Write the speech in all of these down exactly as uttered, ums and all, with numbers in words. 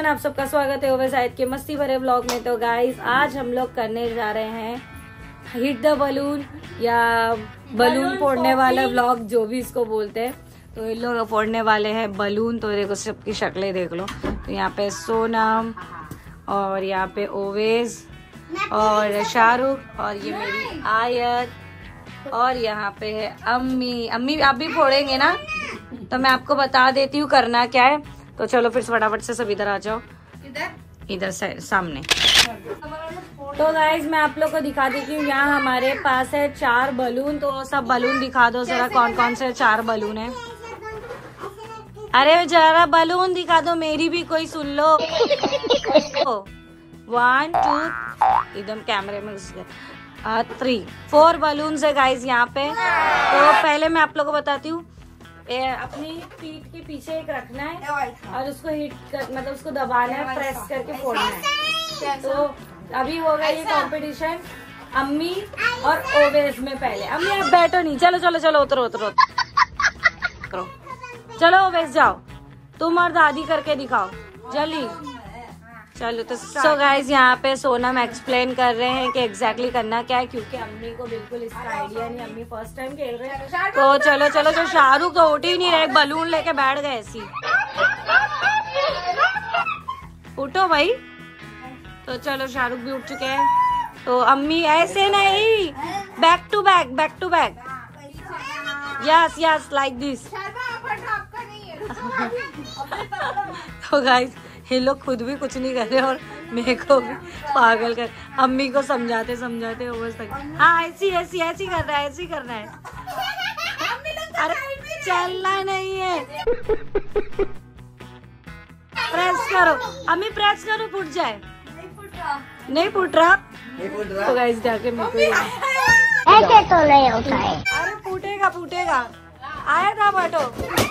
आप सबका स्वागत है ओवैस आयत के मस्ती भरे व्लॉग में। तो गाइस आज हम लोग करने जा रहे हैं हिट द बलून या बलून फोड़ने वाला व्लॉग, जो भी इसको बोलते हैं। तो इन लोग फोड़ने वाले हैं बलून। तो देखो सबकी शक्लें देख लो। तो यहाँ पे सोनम और यहाँ पे ओवैस और शाहरुख और ये मेरी आयत और यहाँ पे है अम्मी। अम्मी आप भी फोड़ेंगे ना? तो मैं आपको बता देती हूँ करना क्या है। तो चलो फिर फटाफट से सब इधर आ जाओ, इधर इधर सामने। तो गाइज मैं आप लोग को दिखा देती हूँ। यहाँ हमारे पास है चार बलून। तो सब बलून दिखा दो जरा, कौन कौन से चार बलून है। अरे जरा बलून दिखा दो, मेरी भी कोई सुन लो। वन टू, एकदम कैमरे में घुस गए। थ्री फोर बलून है गाइज यहाँ पे। तो पहले मैं आप लोग को बताती हूँ, अपनी पीठ के पीछे एक रखना है और उसको हिट कर, मतलब उसको दबाना है, प्रेस करके फोड़ना है। तो अभी होगा ये कंपटीशन अम्मी और ओवैस में। पहले अम्मी आप बैठो नहीं, चलो चलो चलो उतरो उतरो उतरो। चलो ओवैस जाओ, तुम और दादी करके दिखाओ जल्दी। चलो तो सो गाइस यहाँ पे सोनम एक्सप्लेन कर रहे हैं कि एग्जैक्टली करना क्या है, क्योंकि अम्मी को बिल्कुल इसका आइडिया नहीं। अम्मी फर्स्ट टाइम खेल रहे हैं। तो चलो चलो जो शाहरुख तो उठ ही नहीं रहे, बलून लेके बैठ गए ऐसी। उठो भाई। तो चलो शाहरुख भी उठ चुके हैं। तो अम्मी ऐसे नहीं, back to back, back to back. Yes yes like this. तो गाइस ये लोग खुद भी कुछ नहीं कर रहे और मेरे को भी पागल कर। अम्मी को समझाते समझाते ओवैस तक, हाँ ऐसी ऐसी ऐसी कर रहा है, ऐसी करना है। अरे चलना नहीं है। प्रेस करो अम्मी, प्रेस करो, फूट जाए। नहीं फूट रहा। तो गाइस जाके मेरे को ऐसे तो नहीं होता है। अरे फूटेगा फूटेगा। आया था बाटो।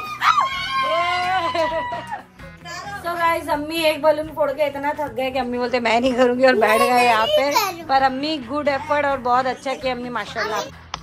तो गाइस अम्मी एक बलून फोड़ के इतना थक गए कि अम्मी बोलते मैं नहीं करूंगी और बैठ गए यहाँ पे। पर अम्मी गुड एफर्ट और बहुत अच्छा किया अम्मी, माशाल्लाह।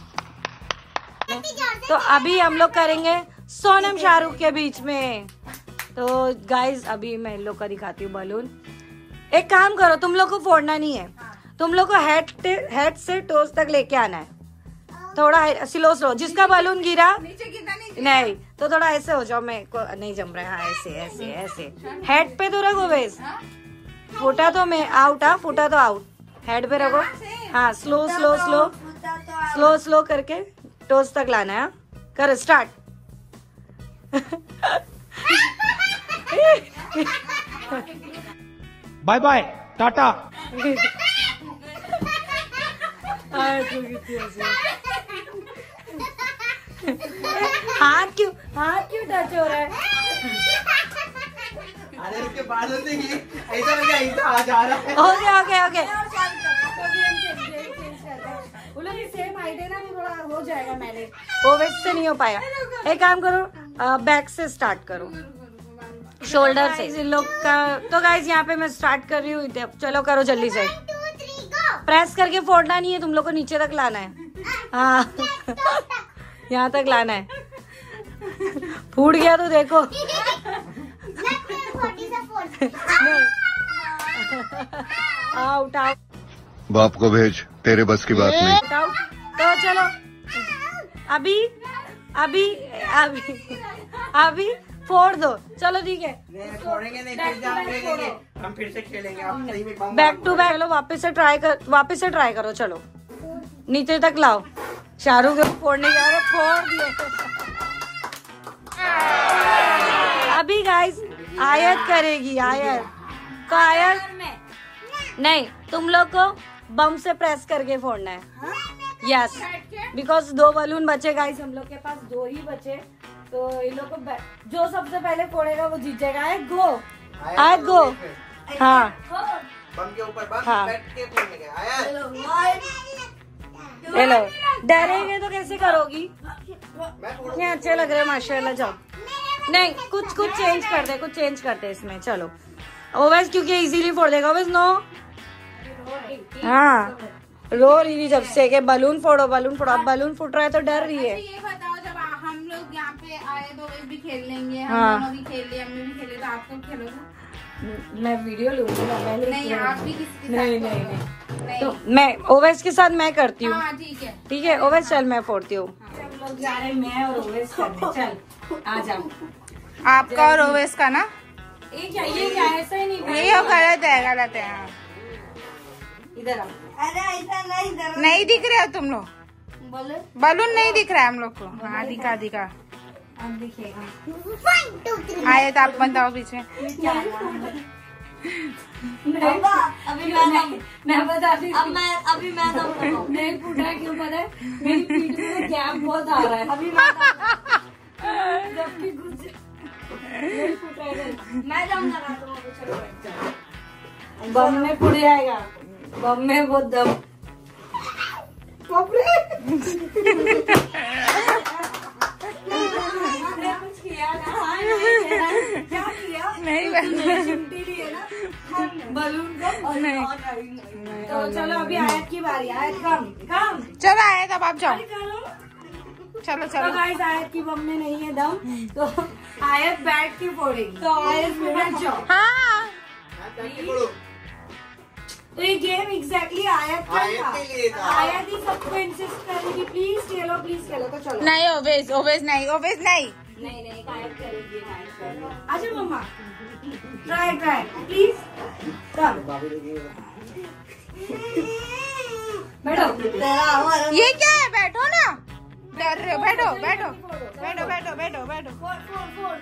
तो अभी हम लोग करेंगे सोनम शाहरुख के बीच में। तो गाइस अभी मैं इन लोग का दिखाती हूँ बलून। एक काम करो, तुम लोग को फोड़ना नहीं है, तुम लोग को हेड हेड से टोस तक लेके आना है। थोड़ा स्लो स्लो, जिसका बलून गिरा नहीं तो थोड़ा ऐसे हो जाओ। मैं को नहीं जम रहा है। हाँ ऐसे ऐसे ऐसे हेड पे तो रखो बेस। फूटा तो मैं आउट, हाँ फूटा तो आउट। हेड पे रखो। हाँ slow slow slow slow slow करके टोस तक लाना है। करो स्टार्ट। Bye bye Tata. हाथ क्यों हाथ क्यों टच हो रहा है? अरे इसके बाद से ही ऐसा लगा ऐसा आ जा रहा है। Okay okay okay. Same idea ना, थोड़ा हो जाएगा मैनेज। ओवैस से नहीं हो पाएगा। एक काम करो, बैक से स्टार्ट करो, शोल्डर से इन लोग का। तो गाइस यहाँ पे मैं स्टार्ट कर रही हूँ। चलो करो जल्दी से। प्रेस करके फोड़ना नहीं है, तुम लोग को नीचे तक लाना है। हाँ यहाँ तक लाना है। फूट गया तो देखो। Out out. बाप को भेज, तेरे बस की बात नहीं। तो चलो अभी अभी अभी अभी फोड़ दो। चलो ठीक है, फोड़ेंगे नहीं, फिर से हम खेलेंगे, हम फिर से खेलेंगे। हम सही में बैक टू बैक। चलो वापस से ट्राई कर, वापस से ट्राई करो। चलो नीचे तक लाओ। शाहरुख को फोड़ने जा रहे, फोड़ दिए। अभी गाइस आयत करेगी। आयत को आयत नहीं, तुम लोग को बम से प्रेस करके फोड़ना है। यस बिकॉज दो बलून बचे गाइस, हम लोग के पास दो ही बचे। तो इन लोग को जो सबसे पहले फोड़ेगा वो जीत जाएगा। आयत गो, आयत गो। हाँ बम के ऊपर बम हाँ। बैठ के फोड़ने के। आया हेलो, डरेंगे तो कैसे करोगी? मैं फोड़ ये अच्छे लग रहे हैं माशाल्लाह। जाओ नहीं, कुछ कुछ चेंज कर दे, कुछ चेंज करते इसमें। चलो ओवैस क्योंकि इजीली फोड़ देगा। ओवैस नो, हाँ रो रही थी जब से कि बलून फोड़ो बलून फोड़ो। अब बलून फूट रहा है तो डर रही है। ये बताओ, जब हम लोग यहाँ पे आए तो वे भी खेल लेंगे, हम हाँ। दोनों भी खेल लिए, अम्मी भी खेले, तो आप कब खेलोगे? मैं वीडियो लूंगी ना, मैं नहीं आप भी किसी के नहीं साथ नहीं करो। नहीं नहीं। तो मैं ओवेस के साथ मैं करती हूँ। हाँ ठीक है ठीक है ओवेस, चल मैं फोड़ती हूँ। हम लोग जा रहे हैं मैं और ओवेस करने, चल आ जाओ। आपका और ओवेस का ना, ये क्या ये क्या ऐसा ही नहीं, ये गलत है गलत है। हाँ। इधर आओ। नहीं दिख रहे हो तुम लोग, बलून नहीं दिख रहा है हम लोग को। हाँ दिखा दिखा, अब दिखेगा। आए तो आप बताओ पीछे। अभी मैं मैं बताती हूँ। अब मैं अभी मैं दम लगाऊं। नहीं फूटा क्यों पता है, मेरी पीठ में गैप बहुत आ रहा है। अभी मैं जबकि कुछ नहीं फूटा है। मैं दम लगाता हूँ, चलो बैठ जाओ। बम में फूट जाएगा, बम में वो दम। कुछ किया ना, हाँ, नहीं किया। क्या किया? नहीं बना। चिमटी ली है ना बलून को। और नहीं। और नहीं, नहीं। तो चलो अभी आयत की बारी। आयत कम कम चलो आए तब आप जाओ। करो। चलो तो चलो। गाइस आयत की बम में नहीं है दम, तो आयत बैठ के फोड़ेगी। तो आयत में बैठ जाओ। हाँ तो ये गेम एग्जैक्टली आयत का आयत के लिए था। था। आयत ही सबको इंसिस्ट करेगी, प्लीज खेलो प्लीज खेलो। तो चलो। नहीं ओवेस ओवेस नहीं ओवेस नहीं। नहीं नहीं आयत करेगी, आयत करेगी। अच्छा मम्मा ट्राई ट्राई प्लीज, कम बैठो। ये क्या है, बैठो ना, डर रहे हो, बैठो बैठो बैठो बैठो बैठो बैठो। फोड़ फोड़ फोड़।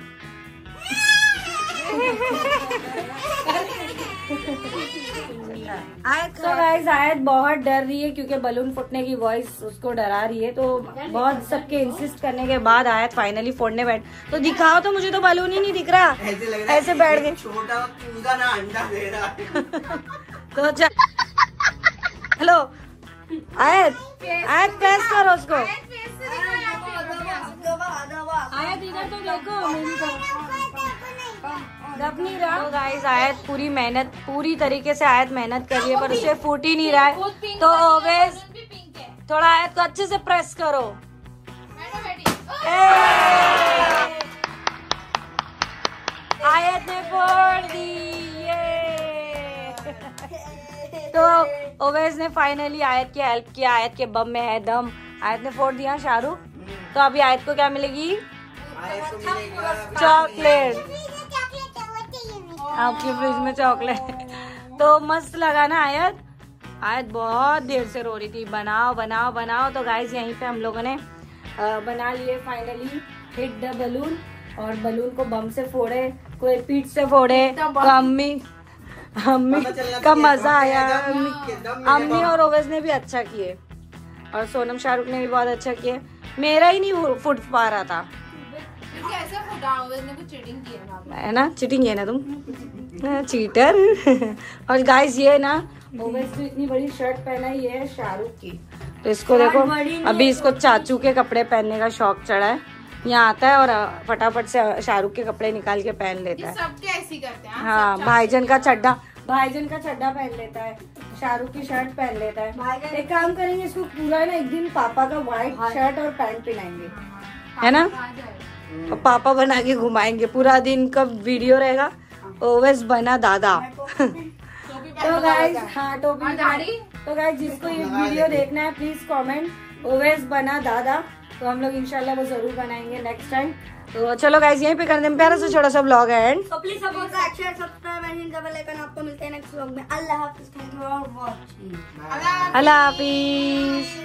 तो गाइस आयत बहुत डर रही है क्योंकि बलून फूटने की वॉइस उसको डरा रही है। तो बहुत सबके इंसिस्ट करने के बाद आयत फाइनली फोड़ने बैठ। तो दिखाओ तो, मुझे तो बलून ही नहीं दिख रहा। ऐसे लग रहा है ऐसे बैठ गए। छोटा चूजा ना अंडा दे रहा है। तो चल हेलो आयत, आयत प्रेस करो उसको। आयत इधर तो देखो, मेरी दब नहीं रहा। तो गाइस आयत पूरी मेहनत, पूरी तरीके से आयत मेहनत कर रही है पर उसे फूट ही नहीं रहा है। तो ओवेस थोड़ा आयत को अच्छे से प्रेस करो। ए! आयत ने फोड़ दी ये। तो ओवेस ने फाइनली आयत की हेल्प किया। आयत के बम में है दम। आयत ने फोड़ दिया शाहरुख। तो अभी आयत को क्या मिलेगी? आयत को मिलेगा चॉकलेट। आपकी फ्रिज में चॉकलेट। तो मस्त लगा ना आयत? आयत बहुत देर से रो रही थी बनाओ बनाओ बनाओ। तो गाइस यहीं पे हम लोगों ने आ, बना लिए फाइनली हिट द बलून। और बलून को बम से फोड़े, कोई पीठ से फोड़े। तो अम्मी अम्मी का मजा आया। अम्मी अम्मी और ओवेस ने भी अच्छा किए और सोनम शाहरुख ने भी बहुत अच्छा किया। मेरा ही नहीं फुट पा रहा था। कैसे फुटा, ओवेस ने कुछ चीटिंग की है ना। है ना, चीटिंग है ना तुम, चीटर। और गाइस ये ना ओवेस तो इतनी बड़ी शर्ट पहना है, ये है शाहरुख की। तो इसको देखो, अभी इसको चाचू के कपड़े पहनने का शौक चढ़ा है। यहाँ आता है और फटाफट से शाहरुख के कपड़े निकाल के पहन लेता है। सबके ऐसी करते हैं। हाँ, भाईजन का चड्डा भाईजन का चड्डा पहन लेता है, शाहरुख की शर्ट पहन लेता है। एक काम करेंगे, इसको पूरा ना एक दिन पापा का व्हाइट शर्ट और पैंट पहनाएंगे, है ना, और पापा बना के घुमाएंगे पूरा दिन। का वीडियो रहेगा ओवेस बना दादा। तो गाइस हाँ टोपी दाढ़ी। तो गाइस जिसको ये वीडियो देखना है प्लीज कमेंट ओवेस बना दादा। तो हम लोग इंशाल्लाह वो जरूर बनाएंगे नेक्स्ट टाइम। तो चलो गाइस यहीं पे कर दें प्यारा सा छोटा सा ब्लॉग है एंड। तो please support like share subscribe and hit the bell icon. आपको मिलते हैं नेक्स्ट व्लॉग में। अल्लाह हाफिज। Thank you for watching. अल्लाह हाफिज।